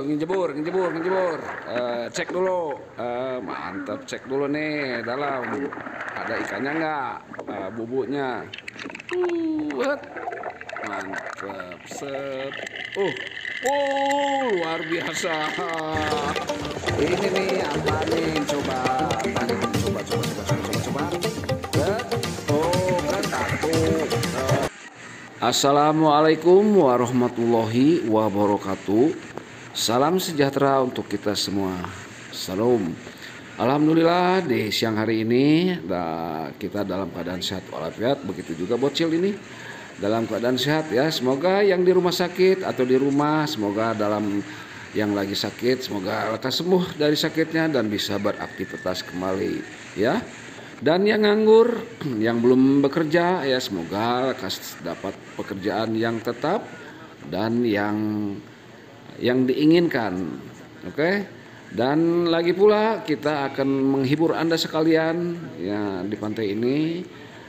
ngejebur. Cek dulu. Mantap, cek dulu nih dalam ada ikannya nggak, bubuknya. Wet. Mantap, set. Luar biasa. Ini nih apa nih? Coba, coba. Set. Kan satu. Assalamualaikum warahmatullahi wabarakatuh. Salam sejahtera untuk kita semua. Salam. Alhamdulillah di siang hari ini kita dalam keadaan sehat walafiat. Begitu juga bocil ini dalam keadaan sehat ya. Semoga yang di rumah sakit atau di rumah, semoga dalam yang lagi sakit, semoga lekas sembuh dari sakitnya dan bisa beraktivitas kembali ya. Dan yang nganggur, yang belum bekerja ya, semoga lekas dapat pekerjaan yang tetap dan yang diinginkan. Oke. Dan lagi pula kita akan menghibur Anda sekalian ya, di pantai ini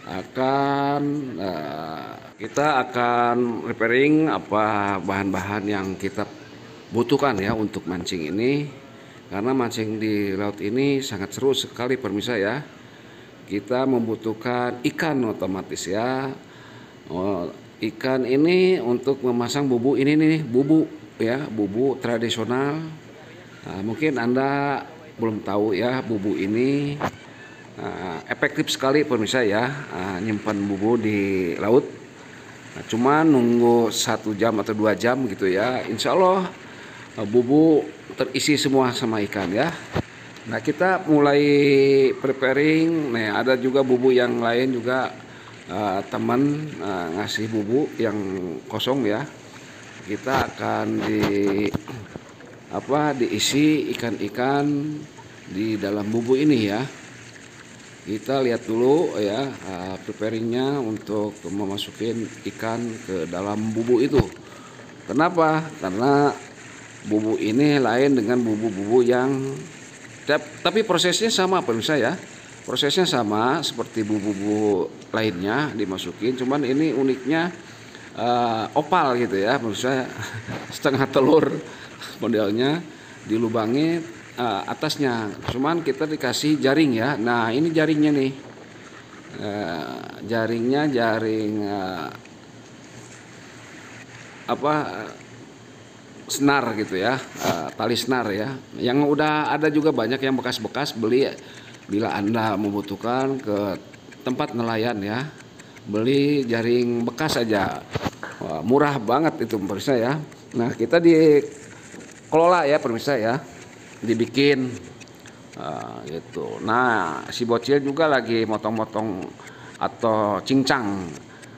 kita akan repairing apa bahan-bahan yang kita butuhkan ya untuk mancing ini, karena mancing di laut ini sangat seru sekali pemirsa ya. Kita membutuhkan ikan otomatis ya. Ikan ini untuk memasang bubu ini nih, bubu tradisional. Mungkin Anda belum tahu ya, bubu ini efektif sekali pemirsa ya, nyimpan bubu di laut. Cuma nunggu 1 jam atau 2 jam gitu ya, insya Allah bubu terisi semua sama ikan ya. Nah, kita mulai preparing. Nah, ada juga bubu yang lain juga, teman ngasih bubu yang kosong ya. Kita akan diisi ikan-ikan di dalam bubu ini ya. Kita lihat dulu ya, preparingnya untuk memasukin ikan ke dalam bubu itu. Kenapa? Karena bubu ini lain dengan bubu-bubu yang tapi prosesnya sama pemirsa ya. Prosesnya sama seperti bubu-bubu lainnya dimasukin, cuman ini uniknya opal gitu ya pemirsa. Setengah telur modelnya dilubangi atasnya. Cuman kita dikasih jaring ya. Nah, ini jaringnya nih. Jaringnya senar gitu ya, tali senar ya, yang udah ada juga banyak yang bekas-bekas beli. Bila Anda membutuhkan ke tempat nelayan ya, beli jaring bekas aja. Wah, murah banget itu pemirsa ya. Nah, kita dikelola ya pemirsa ya, dibikin gitu. Nah, si bocil juga lagi motong-motong atau cincang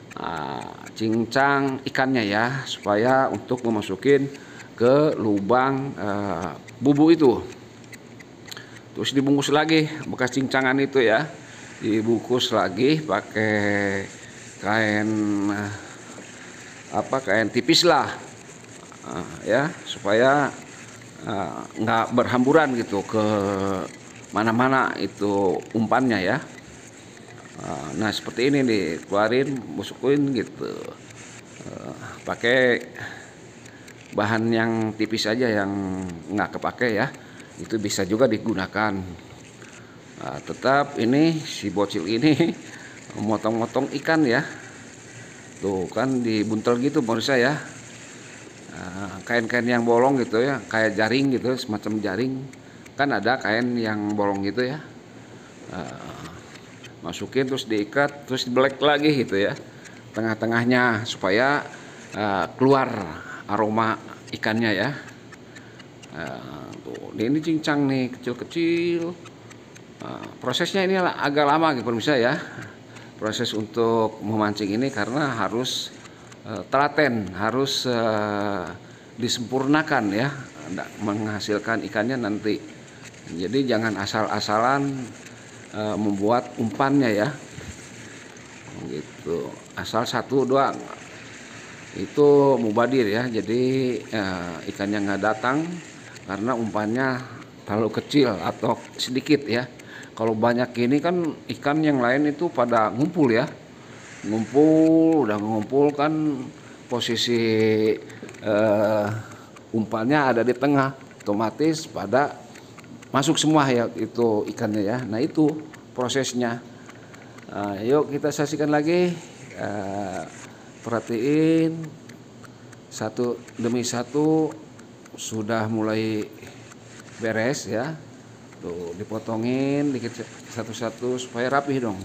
ikannya ya, supaya untuk memasukin ke lubang bubu itu. Terus dibungkus lagi bekas cincangan itu ya, dibungkus lagi pakai kain kain tipis lah ya, supaya nggak berhamburan gitu ke mana-mana itu umpannya ya. Nah, seperti ini dikeluarin, masukin gitu, pakai bahan yang tipis aja yang nggak kepake ya, itu bisa juga digunakan. Tetap ini si bocil ini motong-motong ikan ya, tuh kan dibuntel gitu pemirsa ya. Kain-kain yang bolong gitu ya, kayak jaring gitu, semacam jaring kan, ada kain yang bolong gitu ya. Masukin terus diikat, terus dibelek lagi gitu ya tengah-tengahnya, supaya keluar aroma ikannya ya. Tuh, ini cincang nih kecil-kecil. Prosesnya ini agak lama gitu pemirsa ya, proses untuk memancing ini, karena harus telaten, harus disempurnakan ya menghasilkan ikannya nanti. Jadi jangan asal-asalan membuat umpannya ya gitu, asal 1 doang itu mubadir ya. Jadi ikannya nggak datang karena umpannya terlalu kecil atau sedikit ya. Kalau banyak ini kan ikan yang lain itu pada ngumpul ya, udah ngumpul kan, posisi umpannya ada di tengah, otomatis pada masuk semua ya itu ikannya ya. Nah itu prosesnya. Yuk kita saksikan lagi, perhatiin satu demi satu sudah mulai beres ya. Tuh dipotongin dikit satu-satu supaya rapih dong.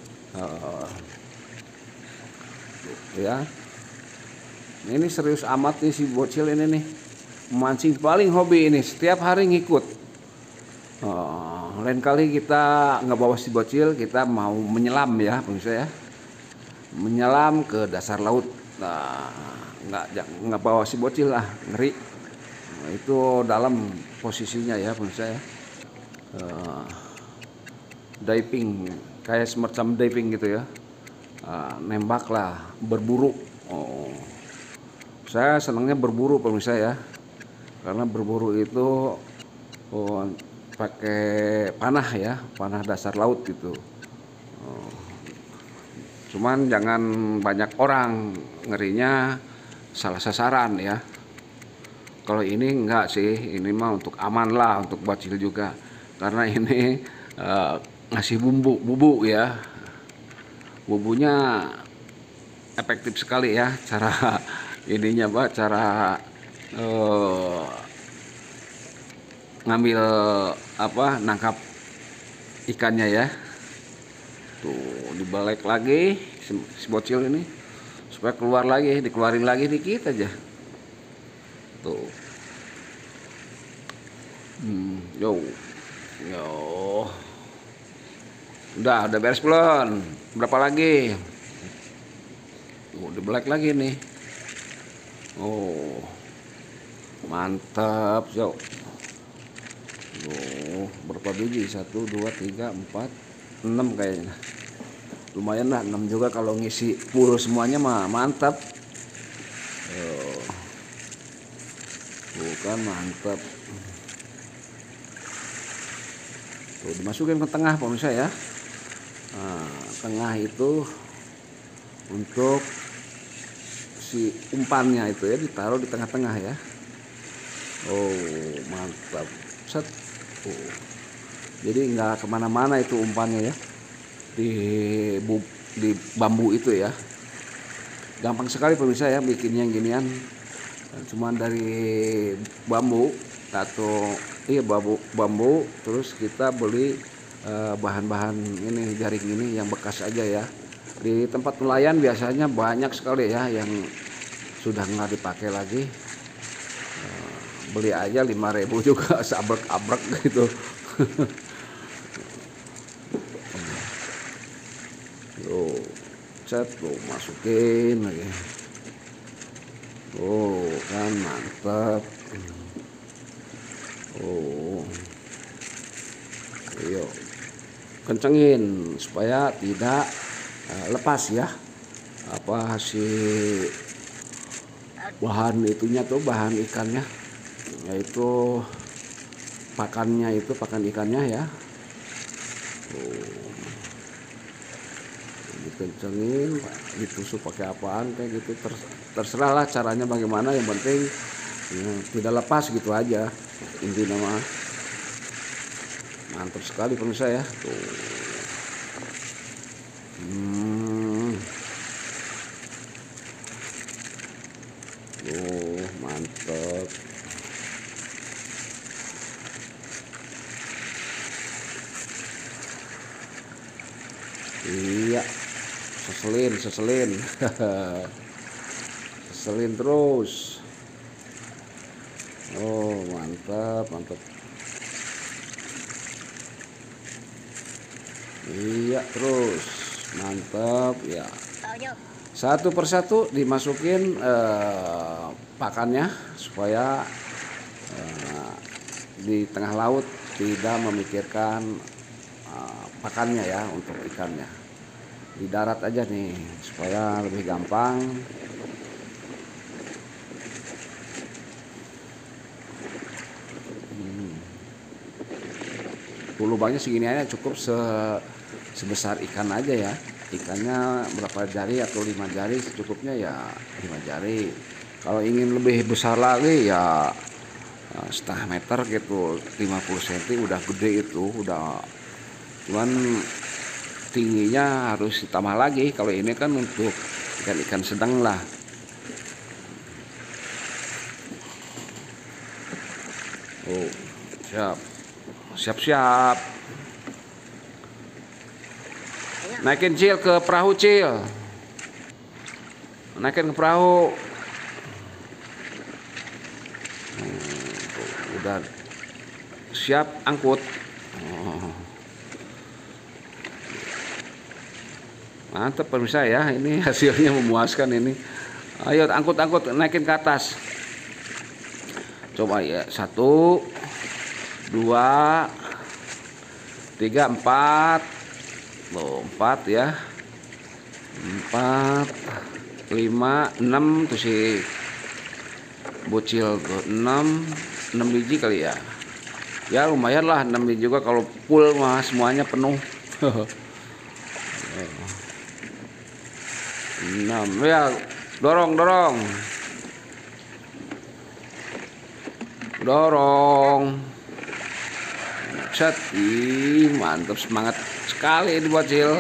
Ya. Ini serius amat nih si bocil ini nih. Memancing paling hobi ini, setiap hari ngikut. Lain kali kita nggak bawa si bocil, kita mau menyelam ya pemirsa ya. Menyelam ke dasar laut. Nah, nggak bawa si bocil lah, ngeri. Nah, itu dalam posisinya ya pemirsa ya. Diving, kayak semacam diving gitu ya. Nembak lah, berburu. Saya senangnya berburu pemirsa ya, karena berburu itu pakai panah ya, panah dasar laut gitu. Cuman jangan banyak orang, ngerinya salah sasaran ya. Kalau ini enggak sih, ini mah untuk aman lah, untuk bocil juga, karena ini ngasih bumbu ya. Bumbunya efektif sekali ya, cara ininya Pak, cara ngambil nangkap ikannya ya. Tuh dibalik lagi si bocil ini supaya keluar lagi, dikeluarin lagi dikit aja. Tuh. Yo. Udah beres belum? Berapa lagi? Tuh dibalik lagi nih. Oh. Mantap, yo. Berapa biji? 1, 2, 3, 4, 6 kayaknya. Lumayan lah 6 juga kalau ngisi full semuanya mah mantap. Bukan mantap. Tuh dimasukin ke tengah pemirsa ya. Tengah itu untuk si umpannya itu ya, ditaruh di tengah-tengah ya. Mantap. Set. Jadi nggak kemana-mana itu umpannya ya, di bambu itu ya. Gampang sekali pemirsa ya bikinnya ginian, cuman dari bambu atau bambu terus kita beli bahan-bahan ini, jaring ini yang bekas aja ya. Di tempat nelayan biasanya banyak sekali ya yang sudah nggak dipakai lagi. Beli aja 5.000 juga sabrek-abrek gitu. Set tuh masukin lagi. Kan mantap. Ayo kencengin supaya tidak lepas ya si bahan itunya tuh, bahan ikannya, yaitu pakan ikannya ya. Dikencengin, ditusuk pakai apaan kayak gitu, terserah lah caranya bagaimana, yang penting ya, tidak lepas gitu aja intinya mah. Mantap sekali pemirsa ya. Tuh. Mantap. Iya, seselin seselin terus. Mantap. Iya, terus mantap ya. Satu persatu dimasukin pakannya supaya di tengah laut tidak memikirkan pakannya ya untuk ikannya. Di darat aja nih supaya lebih gampang. Lubangnya segini aja cukup, sebesar ikan aja ya. Ikannya berapa jari atau 5 jari secukupnya ya, 5 jari. Kalau ingin lebih besar lagi ya setengah meter gitu, 50 cm udah gede itu, udah. Cuman tingginya harus ditambah lagi. Kalau ini kan untuk ikan-ikan sedang lah. Oh, siap. Siap-siap. Naikin Cil ke perahu Cil. Naikin ke perahu. Udah siap angkut. Oh. Mantap pemirsa ya, ini hasilnya memuaskan ini. Ayo angkut-angkut, naikin ke atas. Coba ya, 1, 2, 3, 4. Loh, 4 ya. 4, 5, 6 tuh si bocil tuh 6 biji kali ya. Ya lumayan lah 6 biji juga, kalau full mah semuanya penuh. 6 ya, dorong set. Ih, mantap, semangat sekali ini bocil.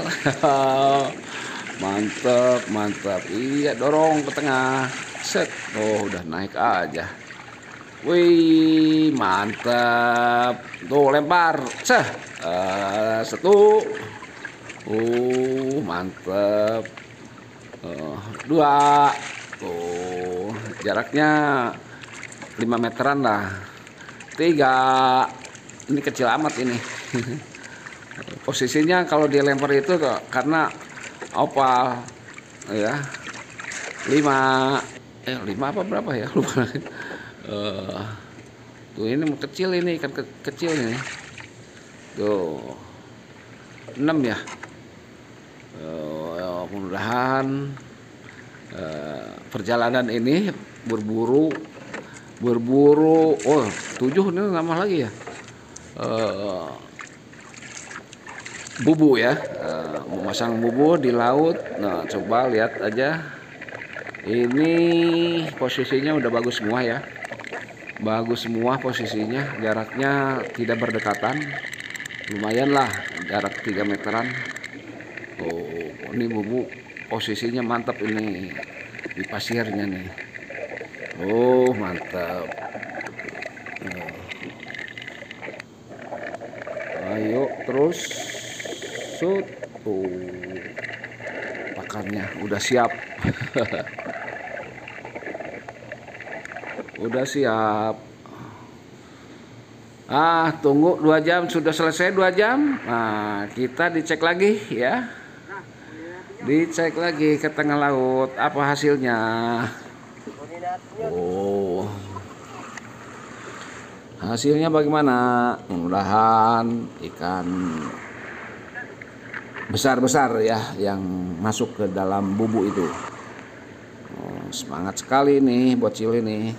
mantap, iya, dorong ke tengah, set. Oh, udah naik aja. Wih, mantap. Tuh lempar, seh. 1. Mantap. 2. Tuh, jaraknya 5 meteran lah. 3. Ini kecil amat ini. Posisinya kalau dia lempar itu karena opal ya. 5 apa berapa ya, lupa. Tuh ini kecil, ini ikan kecil ini. Tuh 6 ya. Mudah-mudahan perjalanan ini berburu. Oh, 7 ini nambah lagi ya. Bubu ya, memasang bubu di laut. Nah, coba lihat aja. Ini posisinya udah bagus semua ya. Bagus semua posisinya, jaraknya tidak berdekatan. Lumayan lah, jarak 3 meteran. Oh, ini bubu posisinya mantap ini di pasirnya nih. Oh, mantap. Ayo terus shoot. Pakannya udah siap. Udah siap. Tunggu 2 jam, sudah selesai 2 jam. Nah, kita dicek lagi ya. Dicek lagi ke tengah laut, apa hasilnya. Oh, hasilnya bagaimana? Mudah-mudahan ikan besar-besar ya yang masuk ke dalam bubu itu. Oh, semangat sekali nih bocil ini.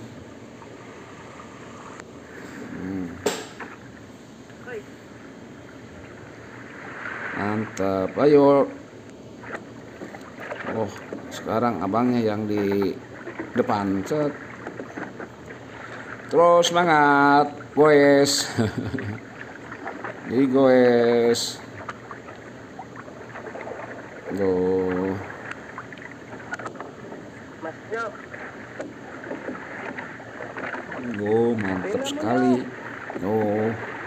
Mantap, ayo. Oh, sekarang abangnya yang di depan, set. Terus semangat, goes. Digoes. Loh. Oh, mantap sekali. Oh.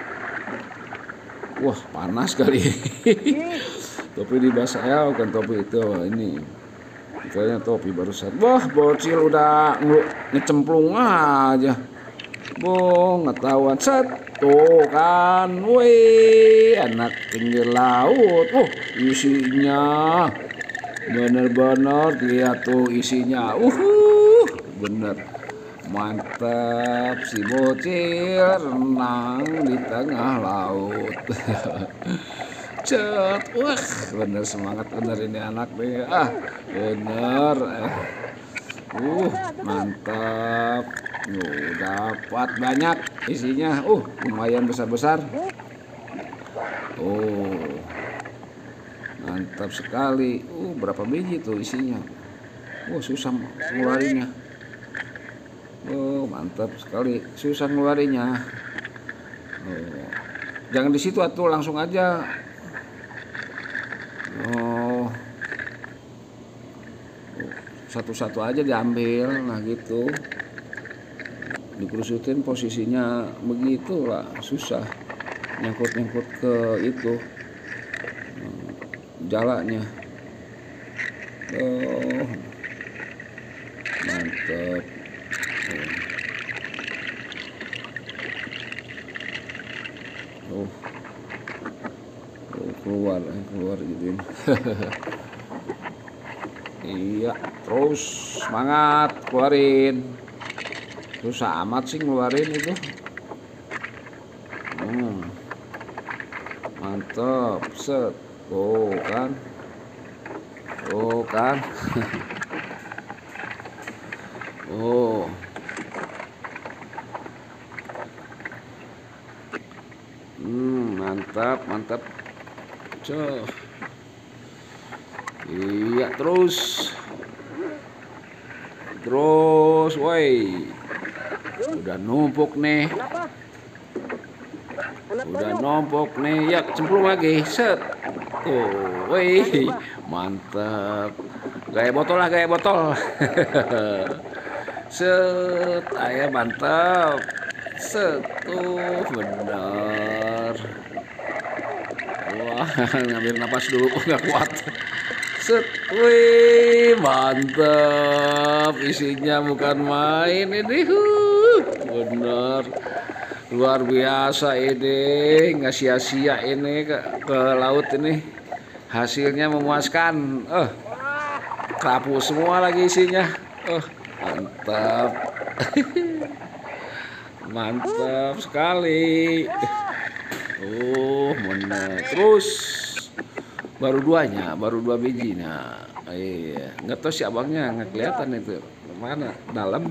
Wah, panas kali. Topi dibasah ya, bukan topi itu. Ini kayaknya topi barusan. Wah, bocil udah ngecemplung aja. Boh, ngetahuan, set. Tuh kan, wih, anak pinggir laut. Isinya bener-bener, lihat tuh isinya. Bener. Mantap, si bocil renang di tengah laut. Cet, wah, bener semangat bener ini anak nih. Bener. Mantap. Dapat banyak isinya. Lumayan besar-besar. Mantap sekali. Berapa biji tuh isinya? Susah ngeluarinnya. Oh, mantap sekali. Susah ngeluarinnya. Oh. Jangan di situ atuh, langsung aja. Oh, satu-satu aja diambil. Nah gitu. Dikerusutin posisinya begitu lah, susah. Nyangkut-nyangkut ke itu jalanya. Oh, mantap. Oh, oh keluar gituin. Iya, terus semangat keluarin. Susah amat sih ngeluarin itu. Mantap, set. Oh kan, oh kan. Oh, mantap, mantap. Cok. Iya, terus, woi. Udah numpuk nih. Udah numpuk nih. Ya, cemplung lagi. Set. Oh, woi. Mantap. Gaya botol lah, gaya botol. Set. Ayah mantap. Set. Benar. Wah, ngambil napas dulu. Nggak kuat. Set. Wih, mantap. Isinya bukan main ini. Bener. Luar biasa ini. Nggak sia-sia ini ke laut ini. Hasilnya memuaskan. Kerapu semua lagi isinya. Mantap. Mantap sekali. Bener. Terus baru dua bijinya. Iya, nggak tahu si abangnya, nggak kelihatan itu mana dalam.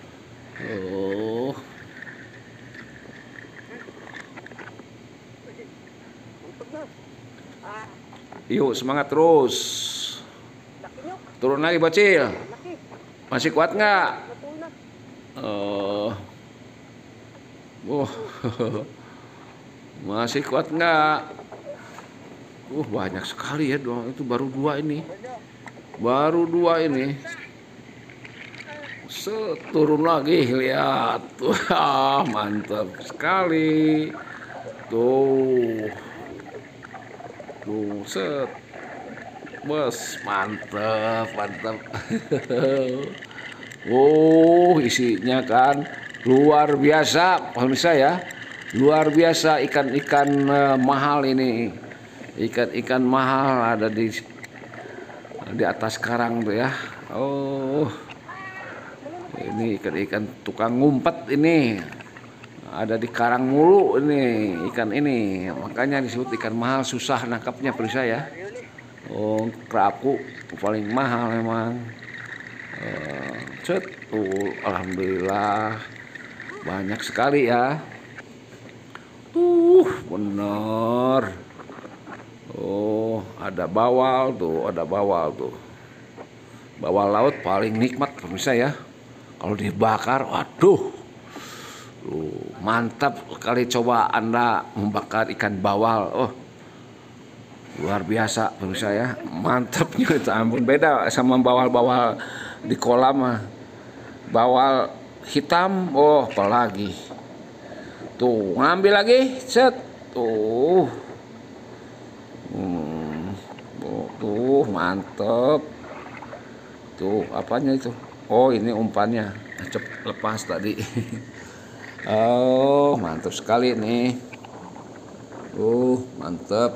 Yuk semangat terus. Turun lagi bocil. Masih kuat nggak? Masih kuat nggak? Banyak sekali ya, itu baru dua ini. Turun lagi, lihat. Wah, mantap sekali. Tuh, set. Bos, mantap. Isinya kan luar biasa, pemirsa ya. Luar biasa ikan-ikan mahal ini. Ikan-ikan mahal ada di atas karang tuh ya. Ini ikan-ikan tukang ngumpet ini. Ada di karang mulu ini ikan ini. Makanya disebut ikan mahal, susah nangkapnya pemirsa ya. Kerapu paling mahal memang. Alhamdulillah banyak sekali ya. Bener. Ada bawal tuh. Bawal laut paling nikmat pemirsa ya. Kalau dibakar, waduh. Mantap sekali, coba Anda membakar ikan bawal. Luar biasa pemirsa ya. Mantapnya itu ampun, beda sama bawal-bawal di kolam. Bawal hitam, apalagi. Tuh, ngambil lagi, set. Tuh, mantep. Tuh, apanya itu? Ini umpannya. Lepas tadi. Mantap sekali nih. Mantap.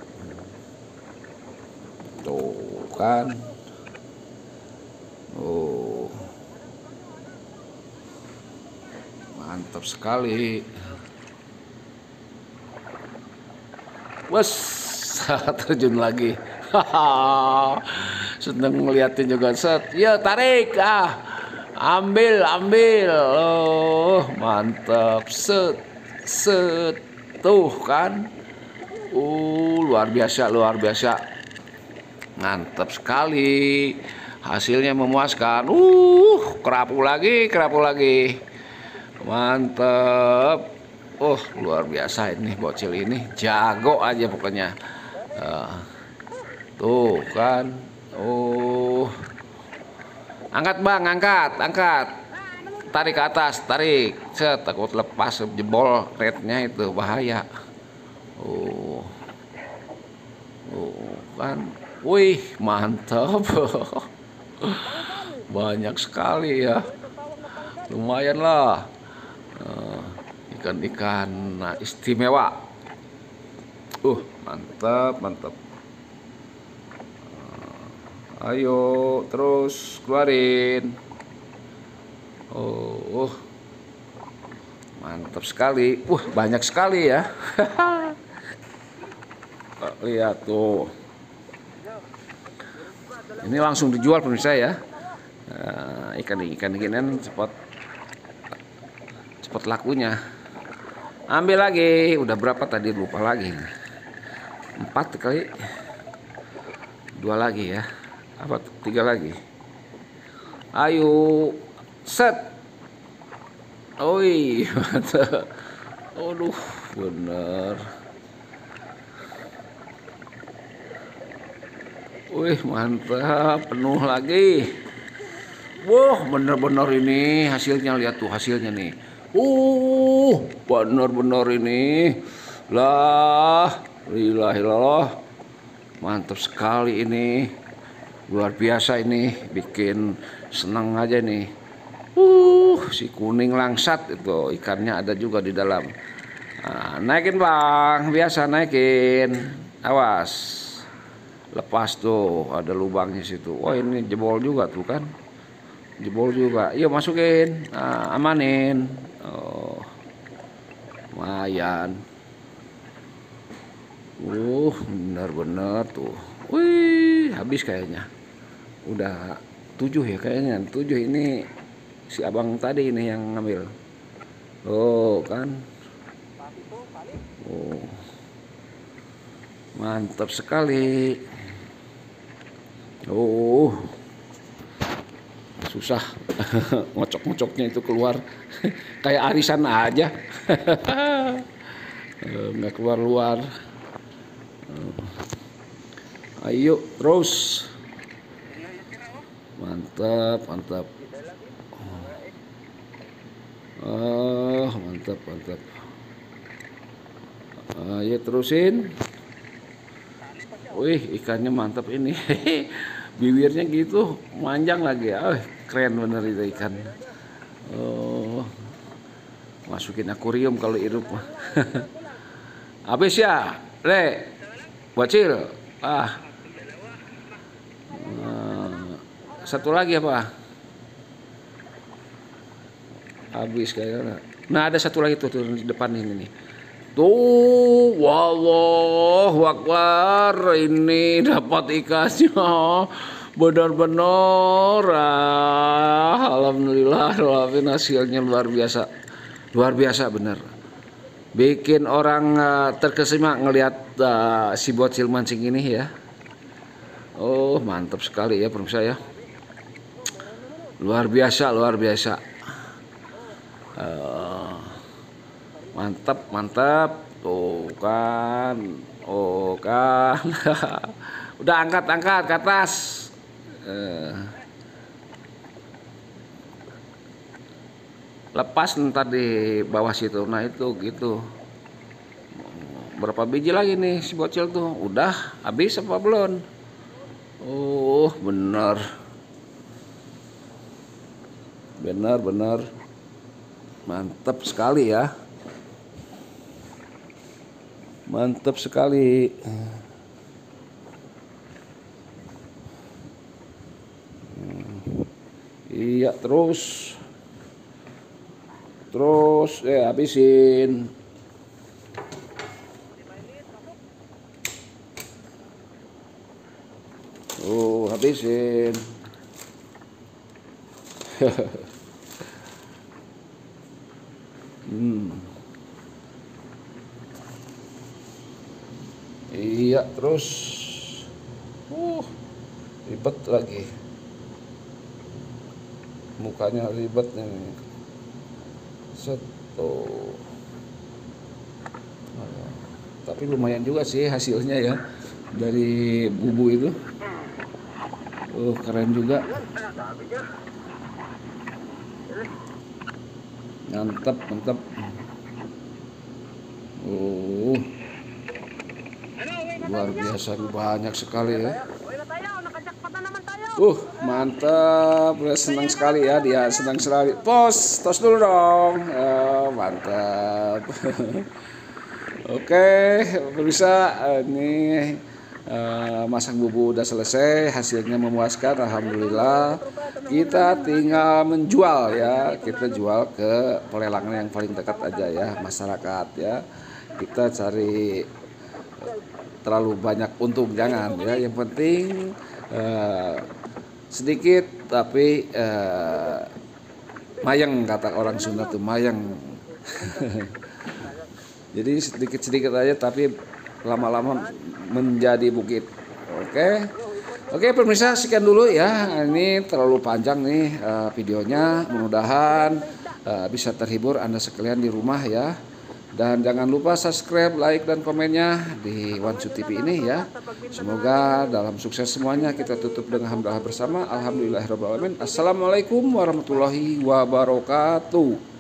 Tuh kan. Mantap sekali. Wes, terjun lagi. Seneng ngeliatin juga, set. Ya, tarik, ambil. Mantap, set. Tuh kan. Luar biasa. Mantap sekali. Hasilnya memuaskan. Kerapu lagi. Mantep. Luar biasa ini bocil ini. Jago aja pokoknya. Tuh kan. Angkat bang, angkat. Tarik ke atas, tarik. Takut lepas jebol rednya itu bahaya. Kan. Wih, mantap. Banyak sekali ya. Lumayan lah. Ikan-ikan istimewa. Mantap. Ayo terus keluarin. Mantap sekali. Banyak sekali ya. Lihat tuh. Ini langsung dijual pemirsa ya. Ikan ginian cepat lakunya. Ambil lagi. Udah berapa tadi lupa lagi. 4 kali. 2 lagi ya. 3 lagi. Ayo. Set. Mantap. Bener. Mantap. Penuh lagi. Bener-bener ini hasilnya. Lihat tuh hasilnya nih. Bener-bener ini. Illallah. Mantap sekali ini. Luar biasa ini. Bikin senang aja nih. Si kuning langsat itu ikannya ada juga di dalam. Naikin bang. Biasa naikin. Awas. Lepas tuh. Ada lubangnya situ. Ini jebol juga tuh kan. Jebol juga. Iya masukin. Amanin. Lumayan. Bener-bener tuh. Habis kayaknya. Udah 7 ya kayaknya. 7 ini si abang tadi ini yang ngambil. Kan. Mantap sekali. Susah. Ngocok-ngocoknya itu keluar. Kayak arisan aja. Nggak keluar. Ayo terus. Mantap. Mantap. Ayo terusin. Ikannya mantap ini. Bibirnya gitu manjang lagi. Keren bener itu ikan. Masukin akuarium kalau hidup. Habis ya, bocil. Satu lagi apa? Habis kayaknya. Nah, ada satu lagi tuh di depan ini nih. Tuh, wallahu akbar, ini dapat ikannya. Benar-benar. Alhamdulillah, hasilnya luar biasa. Luar biasa bener. Bikin orang terkesima ngelihat si bocil mancing ini ya. Mantap sekali ya pemirsa ya. Luar biasa. Mantap. Tuh kan. Udah angkat ke atas. Lepas ntar di bawah situ. Nah itu gitu. Berapa biji lagi nih si bocil tuh? Udah habis apa belum? Benar. Mantap sekali ya. Mantap sekali. Iya terus habisin. Habisin. Iya terus ribet lagi. mukanya ribet nih. Set tuh. Tapi lumayan juga sih hasilnya ya dari bubu itu. Keren juga. Mantap, mantap. Luar biasa banyak sekali ya. Mantap, senang sekali ya, dia senang sekali. Tos dulu dong. Mantap. Oke, pemirsa, ini masang bubu udah selesai, hasilnya memuaskan, alhamdulillah. Kita tinggal menjual ya, kita jual ke pelelangan yang paling dekat aja ya, masyarakat ya. Kita cari terlalu banyak untung jangan ya, yang penting sedikit tapi mayang, kata orang Sunda tuh, mayang. Jadi sedikit-sedikit aja tapi lama-lama menjadi bukit. Oke pemirsa, sekian dulu ya. Ini terlalu panjang nih videonya. Mudah-mudahan bisa terhibur Anda sekalian di rumah ya. Dan jangan lupa subscribe, like, dan komennya di Wansu TV ini ya. Semoga dalam sukses semuanya. Kita tutup dengan hamdalah bersama. Alhamdulillahirrahmanirrahim. Assalamualaikum warahmatullahi wabarakatuh.